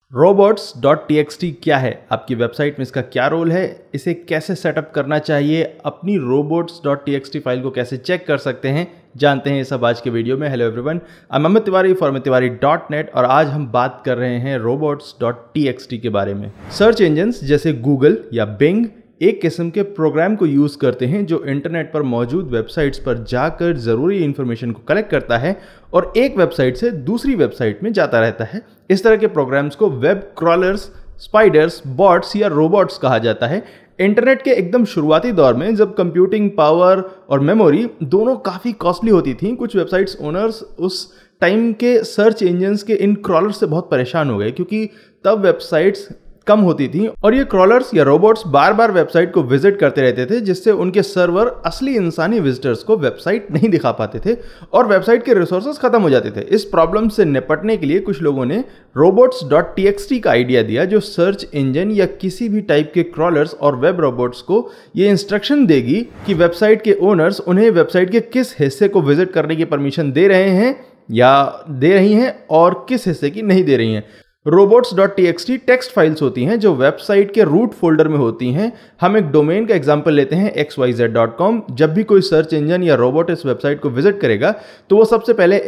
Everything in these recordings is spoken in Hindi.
robots.txt क्या है, आपकी वेबसाइट में इसका क्या रोल है, इसे कैसे सेटअप करना चाहिए, अपनी robots.txt फाइल को कैसे चेक कर सकते हैं, जानते हैं ये सब आज के वीडियो में। Hello everyone, I am Amit Tiwari for tiwari.net और आज हम बात कर रहे हैं robots.txt के बारे में। सर्च इंजन्स जैसे गूगल या बिंग एक किस्म के प्रोग्राम को यूज़ करते हैं जो इंटरनेट पर मौजूद वेबसाइट्स पर जाकर ज़रूरी इन्फॉर्मेशन को कलेक्ट करता है और एक वेबसाइट से दूसरी वेबसाइट में जाता रहता है। इस तरह के प्रोग्राम्स को वेब क्रॉलर्स, स्पाइडर्स, बॉट्स या रोबोट्स कहा जाता है। इंटरनेट के एकदम शुरुआती दौर में जब कंप्यूटिंग पावर और मेमोरी दोनों काफ़ी कॉस्टली होती थी, कुछ वेबसाइट्स ओनर्स उस टाइम के सर्च इंजन्स के इन क्रॉलर्स से बहुत परेशान हो गए क्योंकि तब वेबसाइट्स कम होती थी और ये क्रॉलर्स या रोबोट्स बार बार वेबसाइट को विजिट करते रहते थे, जिससे उनके सर्वर असली इंसानी विजिटर्स को वेबसाइट नहीं दिखा पाते थे और वेबसाइट के रिसोर्सेज खत्म हो जाते थे। इस प्रॉब्लम से निपटने के लिए कुछ लोगों ने robots.txt का आइडिया दिया, जो सर्च इंजन या किसी भी टाइप के क्रॉलर्स और वेब रोबोट्स को ये इंस्ट्रक्शन देगी कि वेबसाइट के ओनर्स उन्हें वेबसाइट के किस हिस्से को विजिट करने की परमिशन दे रहे हैं या दे रही हैं और किस हिस्से की नहीं दे रही हैं। robots.txt टेक्स्ट फाइल्स होती हैं जो वेबसाइट के रूट फोल्डर में होती हैं। हम एक डोमेन का एग्जांपल लेते हैं xyz.com। जब भी कोई सर्च इंजन या रोबोट इस वेबसाइट को विजिट करेगा तो वो सबसे पहले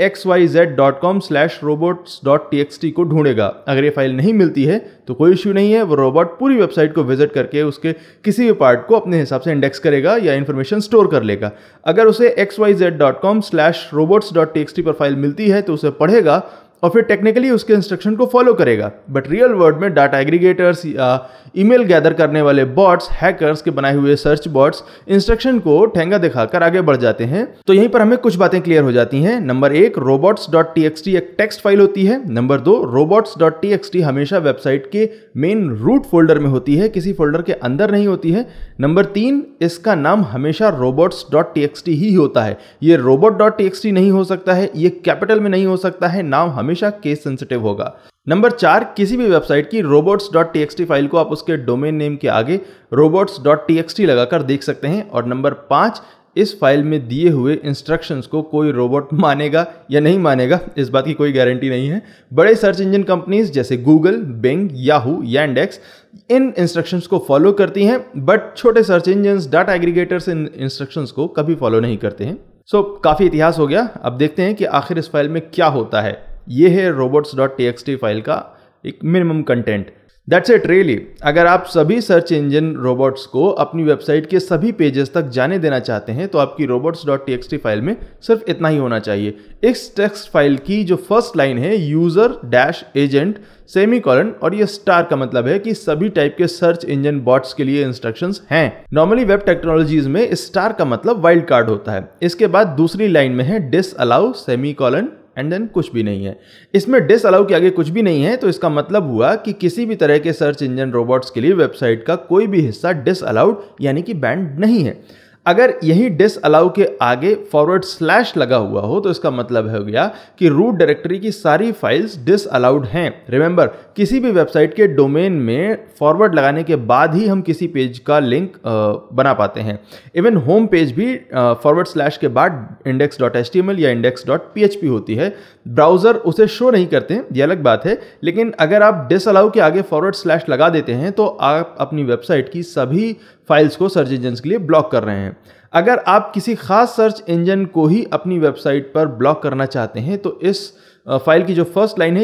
xyz.com/robots.txt को ढूंढेगा। अगर ये फाइल नहीं मिलती है तो कोई इश्यू नहीं है, वो रोबोट पूरी वेबसाइट को विजिट करके उसके किसी भी पार्ट को अपने हिसाब से इंडेक्स करेगा या इन्फॉर्मेशन स्टोर कर लेगा। अगर उसे xyz.com/robots.txt पर फाइल मिलती है तो उसे पढ़ेगा और फिर टेक्निकली उसके इंस्ट्रक्शन को फॉलो करेगा। बट रियल वर्ल्ड में डाटा एग्रीगेटर्स या ईमेल गैदर करने वाले बॉट्स, हैकर्स के बनाए हुए सर्च बॉट्स इंस्ट्रक्शन को ठेंगा दिखाकर आगे बढ़ जाते हैं। तो यहीं पर हमें कुछ बातें क्लियर हो जाती हैं। नंबर 1, robots.txt एक टेक्स्ट फाइल होती है। नंबर 2, robots.txt हमेशा वेबसाइट के मेन रूट फोल्डर में होती है, किसी फोल्डर के अंदर नहीं होती है। नंबर 3, इसका नाम हमेशा robots.txt ही होता है। ये robot.txt नहीं हो सकता है, ये कैपिटल में नहीं हो सकता है, नाम हमेशा केस सेंसिटिव होगा। नंबर 4, किसी भी वेबसाइट की robots.txt फाइल को आप उसके डोमेन नेम के आगे robots.txt लगाकर देख सकते हैं। और नंबर 5, इस फाइल में दिए हुए इंस्ट्रक्शंस को कोई रोबोट मानेगा या नहीं मानेगा, इस बात की कोई गारंटी नहीं है। बड़े सर्च इंजन कंपनीज जैसे गूगल, बिंग, याहू, यांडेक्स इन इंस्ट्रक्शंस को फॉलो करती हैं, बट छोटे सर्च इंजन्स, डाटा एग्रीगेटर्स इन इंस्ट्रक्शंस को कभी फॉलो नहीं करते हैं। सो काफ़ी इतिहास हो गया। अब देखते हैं कि आखिर इस फाइल में क्या होता है। ये है robots.txt फाइल का एक minimum content. That's it really. अगर आप सभी सर्च इंजन रोबोट्स को अपनी वेबसाइट के सभी पेजेस तक जाने देना चाहते हैं तो आपकी robots.txt फाइल में सिर्फ इतना ही होना चाहिए। इस टेक्स्ट फाइल की जो फर्स्ट लाइन है user-agent सेमीकोलन और ये स्टार का मतलब है कि सभी टाइप के सर्च इंजन बॉट्स के लिए इंस्ट्रक्शंस हैं। नॉर्मली वेब टेक्नोलॉजीज में स्टार का मतलब वाइल्ड कार्ड होता है। इसके बाद दूसरी लाइन में है डिसअलाउ सेमीकोलन एंड देन कुछ भी नहीं है। इसमें डिसअलाउ के आगे कुछ भी नहीं है तो इसका मतलब हुआ कि किसी भी तरह के सर्च इंजन रोबोट्स के लिए वेबसाइट का कोई भी हिस्सा डिसअलाउड यानी कि बैंड नहीं है। अगर यही डिसअलाउ के आगे / लगा हुआ हो तो इसका मतलब हो गया कि रूट डायरेक्टरी की सारी फाइल्स डिसअलाउड हैं। रिमेंबर, किसी भी वेबसाइट के डोमेन में फॉरवर्ड लगाने के बाद ही हम किसी पेज का लिंक बना पाते हैं। इवन होम पेज भी / के बाद index.html या index.php होती है। ब्राउज़र उसे शो नहीं करते हैं, ये अलग बात है, लेकिन अगर आप डिसअलाउ के आगे / लगा देते हैं तो आप अपनी वेबसाइट की सभी फाइल्स को सर्च इंजन्स के लिए ब्लॉक कर रहे हैं। अगर आप किसी खास सर्च इंजन को ही अपनी वेबसाइट पर ब्लॉक करना चाहते हैं तो इस फाइल की जो फर्स्ट लाइन है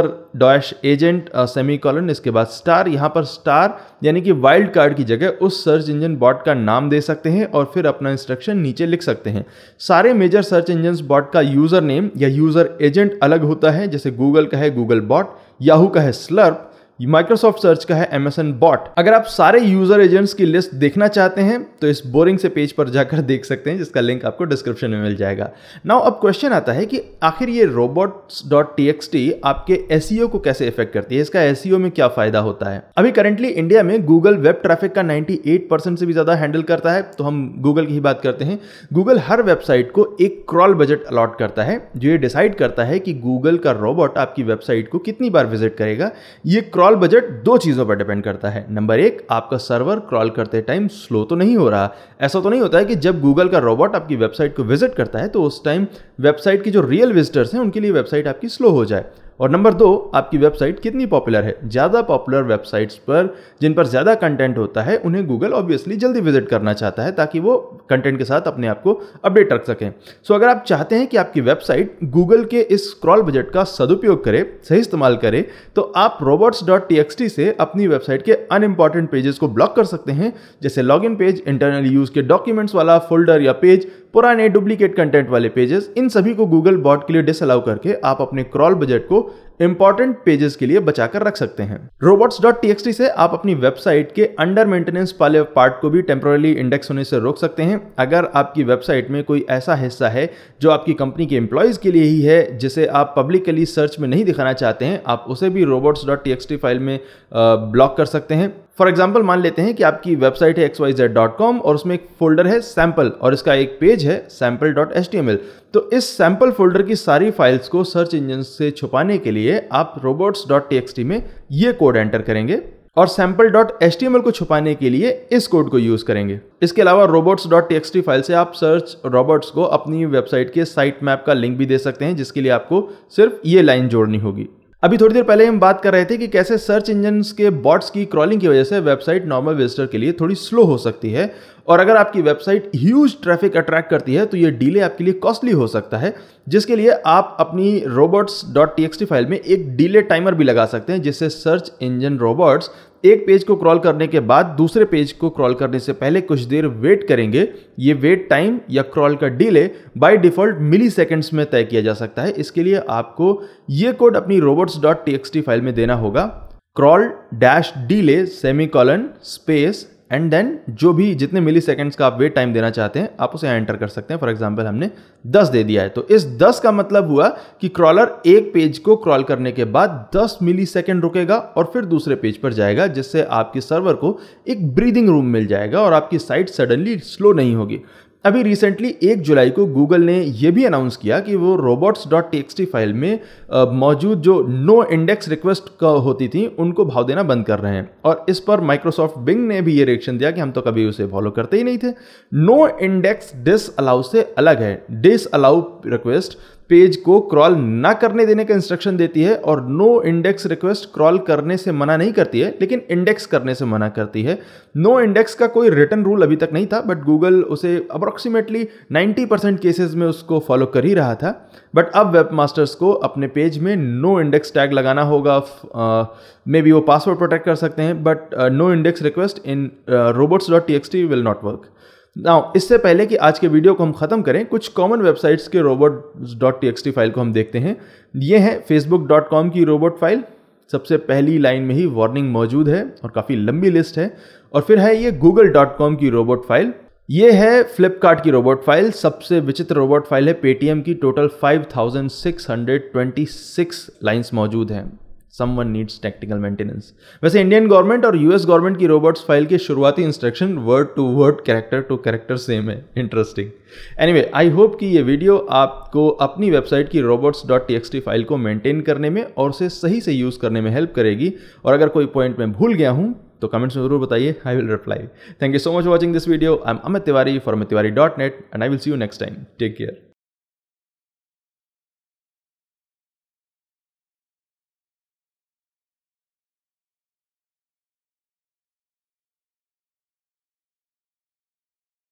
user-agent सेमीकोलन, इसके बाद स्टार, यहाँ पर स्टार यानी कि वाइल्ड कार्ड की जगह उस सर्च इंजन बॉट का नाम दे सकते हैं और फिर अपना इंस्ट्रक्शन नीचे लिख सकते हैं। सारे मेजर सर्च इंजन बॉट का यूजर नेम या यूजर एजेंट अलग होता है, जैसे गूगल का है गूगल बॉट, याहू का है स्लर्प, माइक्रोसॉफ्ट सर्च का है MSN बॉट। अगर आप सारे यूजर एजेंट्स की लिस्ट देखना चाहते हैं तो इस बोरिंग से पेज पर जाकर देख सकते हैं, जिसका लिंक आपको डिस्क्रिप्शन में मिल जाएगा। नाउ अब क्वेश्चन आता है कि आखिर ये robots.txt आपके SEO को कैसे इफेक्ट करती है, इसका SEO में क्या फायदा होता है। अभी करंटली इंडिया में गूगल वेब ट्रैफिक का 98% से भी ज्यादा हैंडल करता है, तो हम गूगल की ही बात करते हैं। गूगल हर वेबसाइट को एक क्रॉल बजट अलॉट करता है जो ये डिसाइड करता है कि गूगल का रोबोट आपकी वेबसाइट को कितनी बार विजिट करेगा। ये क्रॉल बजट 2 चीजों पर डिपेंड करता है। नंबर 1, आपका सर्वर क्रॉल करते टाइम स्लो तो नहीं हो रहा। ऐसा तो नहीं होता है कि जब गूगल का रोबोट आपकी वेबसाइट को विजिट करता है तो उस टाइम वेबसाइट की जो रियल विजिटर्स हैं उनके लिए वेबसाइट आपकी स्लो हो जाए। और नंबर 2, आपकी वेबसाइट कितनी पॉपुलर है। ज़्यादा पॉपुलर वेबसाइट्स पर जिन पर ज़्यादा कंटेंट होता है उन्हें गूगल ऑब्वियसली जल्दी विजिट करना चाहता है ताकि वो कंटेंट के साथ अपने आप को अपडेट रख सकें। सो अगर आप चाहते हैं कि आपकी वेबसाइट गूगल के इस स्क्रॉल बजट का सदुपयोग करे, सही इस्तेमाल करे, तो आप robots.txt से अपनी वेबसाइट के अनइम्पॉर्टेंट पेजेस को ब्लॉक कर सकते हैं, जैसे लॉगिन पेज, इंटरनल यूज के डॉक्यूमेंट्स वाला फोल्डर या पेज, पुराने डुप्लीकेट कंटेंट वाले पेजेस। इन सभी को गूगल बॉट के लिए डिसअलाउ करके आप अपने क्रॉल बजट को इंपॉर्टेंट पेजेस के लिए बचाकर रख सकते हैं। robots.txt से आप अपनी वेबसाइट के अंडर मेंटेनेंस वाले पार्ट को भी टेम्पररी इंडेक्स होने से रोक सकते हैं। अगर आपकी वेबसाइट में कोई ऐसा हिस्सा है जो आपकी कंपनी के एम्प्लॉयज के लिए ही है, जिसे आप पब्लिकली सर्च में नहीं दिखाना चाहते हैं, आप उसे भी robots.txt फाइल में ब्लॉक कर सकते हैं। फॉर एग्जाम्पल, मान लेते हैं कि आपकी वेबसाइट है xyz.com और उसमें एक फोल्डर है सैंपल और इसका एक पेज है sample.html। तो इस सैंपल फोल्डर की सारी फाइल्स को सर्च इंजन से छुपाने के लिए आप robots.txt में ये कोड एंटर करेंगे और sample.html को छुपाने के लिए इस कोड को यूज करेंगे। इसके अलावा robots.txt फाइल से आप सर्च रोबोट्स को अपनी वेबसाइट के साइट मैप का लिंक भी दे सकते हैं, जिसके लिए आपको सिर्फ ये लाइन जोड़नी होगी। अभी थोड़ी देर पहले हम बात कर रहे थे कि कैसे सर्च इंजन्स के बॉट्स की क्रॉलिंग की वजह से वेबसाइट नॉर्मल विजिटर के लिए थोड़ी स्लो हो सकती है, और अगर आपकी वेबसाइट ह्यूज ट्रैफिक अट्रैक्ट करती है तो ये डिले आपके लिए कॉस्टली हो सकता है, जिसके लिए आप अपनी robots.txt फाइल में एक डिले टाइमर भी लगा सकते हैं, जिससे सर्च इंजन रोबोट्स एक पेज को क्रॉल करने के बाद दूसरे पेज को क्रॉल करने से पहले कुछ देर वेट करेंगे। ये वेट टाइम या क्रॉल का delay by default milliseconds में तय किया जा सकता है। इसके लिए आपको ये कोड अपनी robots.txt फाइल में देना होगा, crawl-delay semicolon space and then जो भी जितने मिली सेकेंड्स का आप वेट टाइम देना चाहते हैं आप उसे एंटर कर सकते हैं। फॉर एग्जांपल हमने 10 दे दिया है, तो इस 10 का मतलब हुआ कि क्रॉलर एक पेज को क्रॉल करने के बाद 10 मिली सेकेंड रुकेगा और फिर दूसरे पेज पर जाएगा, जिससे आपके सर्वर को एक ब्रीदिंग रूम मिल जाएगा और आपकी साइट सडनली स्लो नहीं होगी। अभी रिसेंटली 1 जुलाई को गूगल ने यह भी अनाउंस किया कि वो robots.txt फाइल में मौजूद जो नो इंडेक्स रिक्वेस्ट होती थी उनको भाव देना बंद कर रहे हैं, और इस पर माइक्रोसॉफ्ट बिंग ने भी ये रिएक्शन दिया कि हम तो कभी उसे फॉलो करते ही नहीं थे। नो इंडेक्स डिसअलाउ से अलग है। डिसअलाउ रिक्वेस्ट पेज को क्रॉल ना करने देने का इंस्ट्रक्शन देती है और नो इंडेक्स रिक्वेस्ट क्रॉल करने से मना नहीं करती है, लेकिन इंडेक्स करने से मना करती है। नो इंडेक्स का कोई रिटन रूल अभी तक नहीं था, बट गूगल उसे अप्रोक्सीमेटली 90% केसेस में उसको फॉलो कर ही रहा था। बट अब वेब मास्टर्स को अपने पेज में नो इंडेक्स टैग लगाना होगा। मे बी वो पासवर्ड प्रोटेक्ट कर सकते हैं, but no index request in robots.txt will not work. Now इससे पहले कि आज के वीडियो को हम खत्म करें, कुछ कॉमन वेबसाइट्स के robots.txt फाइल को हम देखते हैं। ये है facebook.com की रोबोट फाइल। सबसे पहली लाइन में ही वार्निंग मौजूद है और काफ़ी लंबी लिस्ट है। और फिर है ये google.com की रोबोट फाइल। ये है फ्लिपकार्ट की रोबोट फाइल। सबसे विचित्र रोबोट फाइल है पेटीएम की। टोटल 5626 लाइन्स मौजूद हैं। Someone needs technical maintenance। वैसे इंडियन गवर्नमेंट और यूएस गवर्नमेंट की रोबोट्स फाइल के शुरुआती instruction word to word, character to character same है। इंटरेस्टिंग। एनीवे, आई होप कि ये वीडियो आपको अपनी वेबसाइट की robots.txt फाइल को मेंटेन करने में और उसे सही से यूज करने में हेल्प करेगी। और अगर कोई पॉइंट मैं भूल गया हूं तो कमेंट्स में जरूर बताइए, I will reply. Thank you so much for watching this video. I am Amit Tiwari for amittiwari.net and I will see you next time. Take care.